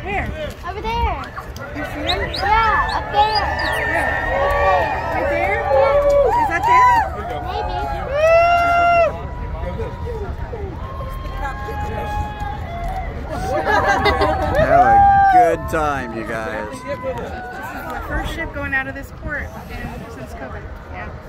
Where? Over there. You see him? Yeah, up there. Where? Right there? Yeah. Is that there? Maybe. Have a good time, you guys. This is the first ship going out of this port since COVID. Yeah.